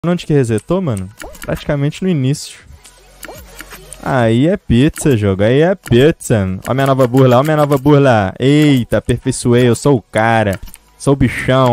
Onde que resetou, mano? Praticamente no início. Aí é pizza, jogo. Aí é pizza. Ó minha nova burla, ó minha nova burla. Eita, aperfeiçoei, eu sou o cara. Sou o bichão.